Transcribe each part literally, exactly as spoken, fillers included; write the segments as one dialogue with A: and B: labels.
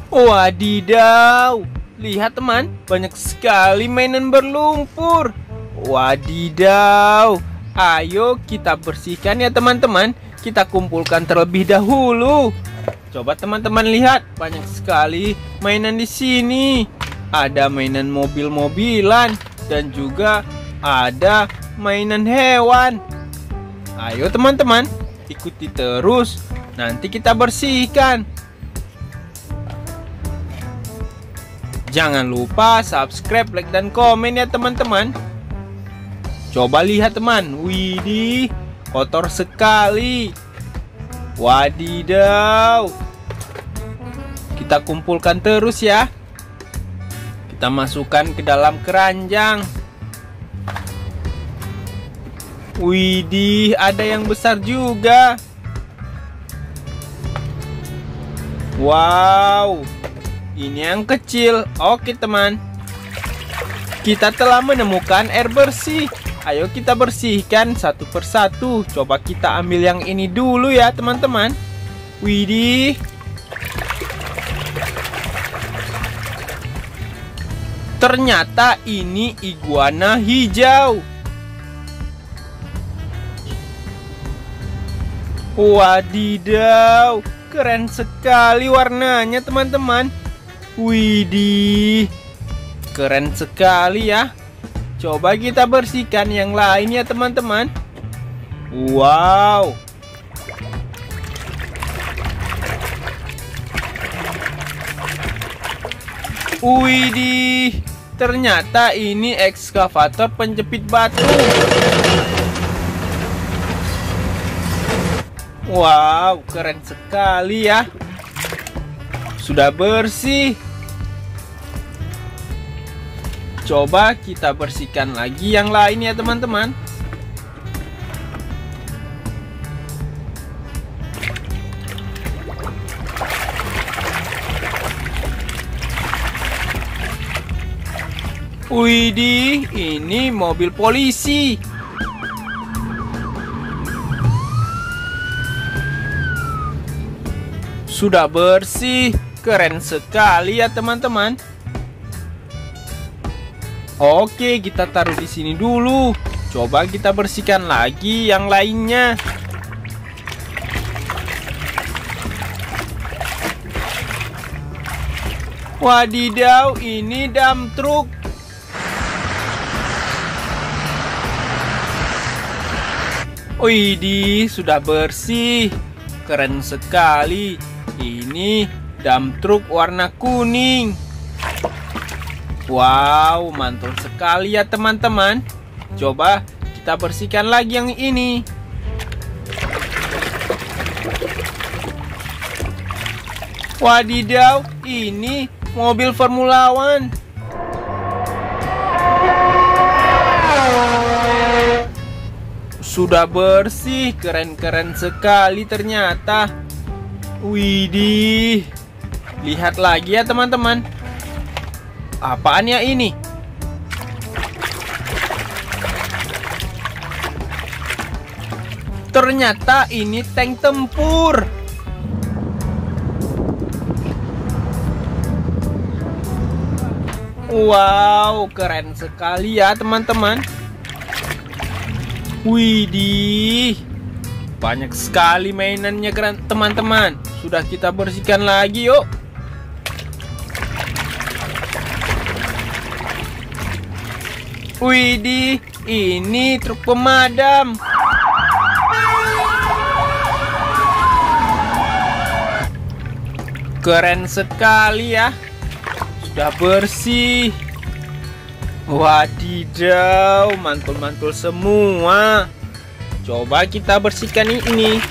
A: Wadidaw, lihat teman, banyak sekali mainan berlumpur. Wadidaw, ayo kita bersihkan ya teman-teman. Kita kumpulkan terlebih dahulu. Coba teman-teman lihat, banyak sekali mainan di sini. Ada mainan mobil-mobilan dan juga ada mainan hewan. Ayo teman-teman, ikuti terus. Nanti kita bersihkan. Jangan lupa subscribe, like, dan komen ya teman-teman. Coba lihat teman, widih, kotor sekali. Wadidaw. Kita kumpulkan terus ya. Kita masukkan ke dalam keranjang. Widih, ada yang besar juga. Wow, ini yang kecil. Oke teman, kita telah menemukan air bersih. Ayo kita bersihkan satu persatu. Coba kita ambil yang ini dulu ya teman-teman. Widih, ternyata ini iguana hijau. Wadidaw, keren sekali warnanya teman-teman. Widih, keren sekali ya. Coba kita bersihkan yang lainnya teman-teman. Wow, widih, ternyata ini ekskavator penjepit batu. Wow, keren sekali ya. Sudah bersih. Coba kita bersihkan lagi yang lain ya teman-teman. Widih, ini mobil polisi. Sudah bersih, keren sekali ya teman-teman. Oke, kita taruh di sini dulu. Coba kita bersihkan lagi yang lainnya. Wadidaw, ini dump truck. Widih, sudah bersih, keren sekali. Ini dump truck warna kuning. Wow, mantul sekali ya teman-teman. Coba kita bersihkan lagi yang ini. Wadidaw, ini mobil Formula One. Sudah bersih, keren-keren sekali ternyata. Widih, lihat lagi ya teman-teman. Apaan ya ini? Ternyata ini tank tempur. Wow, keren sekali ya teman-teman. Widih, banyak sekali mainannya keren teman-teman. Sudah kita bersihkan lagi yuk. Widih, ini truk pemadam. Keren sekali ya. Sudah bersih. Wadidaw, mantul-mantul semua. Coba kita bersihkan ini.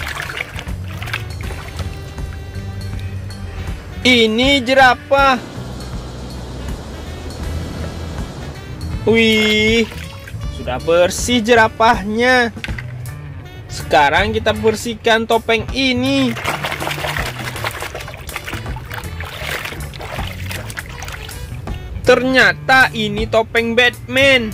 A: Ini jerapah. Wih, sudah bersih jerapahnya. Sekarang kita bersihkan topeng ini. Ternyata ini topeng Batman.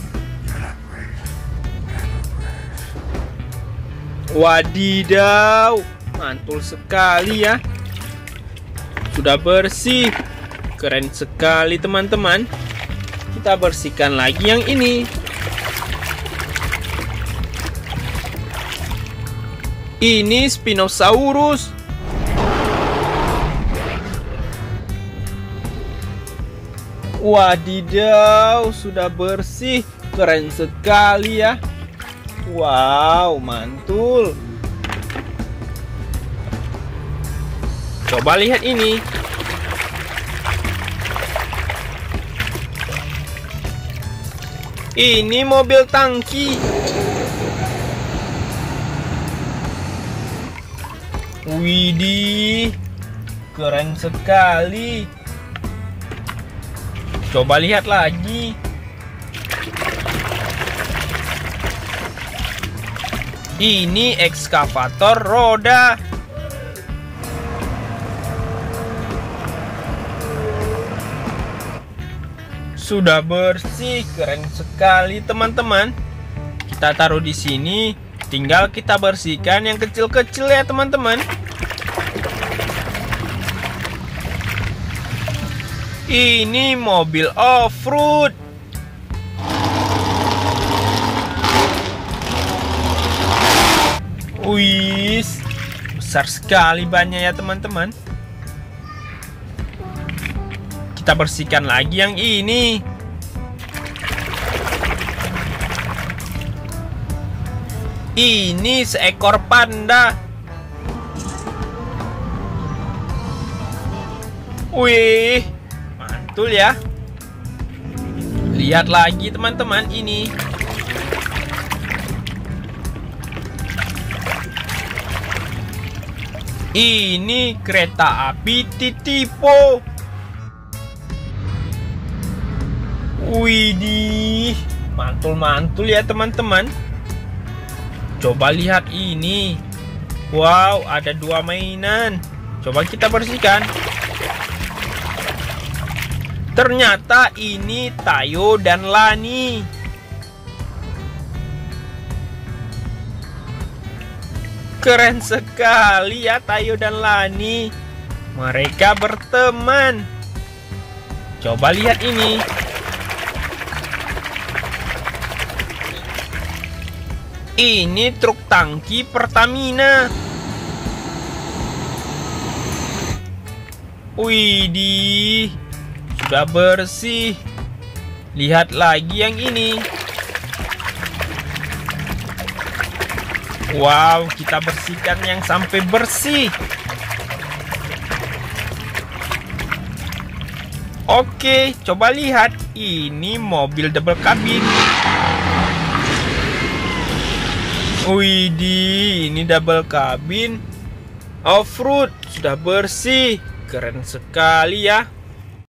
A: Wadidaw, mantul sekali ya. Sudah bersih. Keren sekali teman-teman. Kita bersihkan lagi yang ini. Ini Spinosaurus. Wadidaw, sudah bersih. Keren sekali ya. Wow, mantul. Coba lihat ini. Ini mobil tangki. Widih, keren sekali. Coba lihat lagi. Ini ekskavator roda. Sudah bersih, keren sekali teman-teman. Kita taruh di sini, tinggal kita bersihkan yang kecil-kecil ya teman-teman. Ini mobil off-road. Wih, besar sekali bannya ya teman-teman. Kita bersihkan lagi yang ini. Ini seekor panda. Wih, mantul ya. Lihat lagi teman-teman ini. Ini kereta api Titipo. Widih, mantul-mantul ya teman-teman. Coba lihat ini. Wow, ada dua mainan. Coba kita bersihkan. Ternyata ini Tayo dan Lani. Keren sekali ya Tayo dan Lani. Mereka berteman. Coba lihat ini. Ini truk tangki Pertamina. Widih, sudah bersih. Lihat lagi yang ini. Wow, kita bersihkan yang sampai bersih. Oke, coba lihat. Ini mobil double cabin. Widih, ini double cabin off-road. Sudah bersih. Keren sekali ya.